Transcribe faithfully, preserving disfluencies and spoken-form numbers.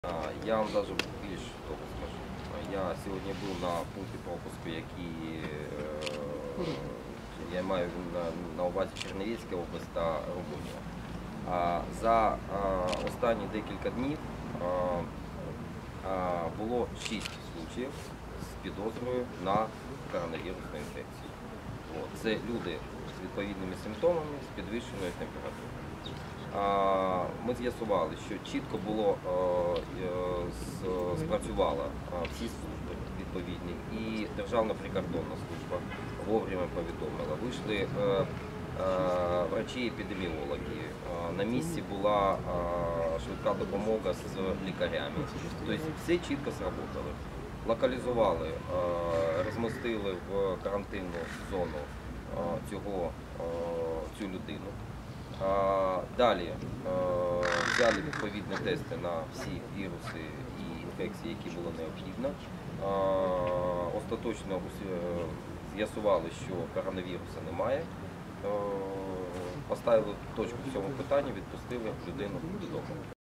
Я вам навіть більш того скажу. Я сьогодні був на пункті пропуску, який я маю на, на увазі Чернівецька область та Румунія. За останні декілька днів було шість случаїв з підозрою на коронавірусну інфекцію. Це люди з відповідними симптомами, з підвищеною температурою. Ми з'ясували, що чітко було спрацювала всі служби відповідні, і Державна прикордонна служба вовремя повідомила. Вийшли врачі-епідеміологи, на місці була швидка допомога з лікарями. Тобто все чітко сработали. Локалізували, розмістили в карантинну зону цього, цю людину. Далі взяли відповідні тести на всі віруси і інфекції, які було необхідно. Остаточно з'ясували, що коронавірусу немає. Поставили точку в цьому питанні, відпустили людину додому.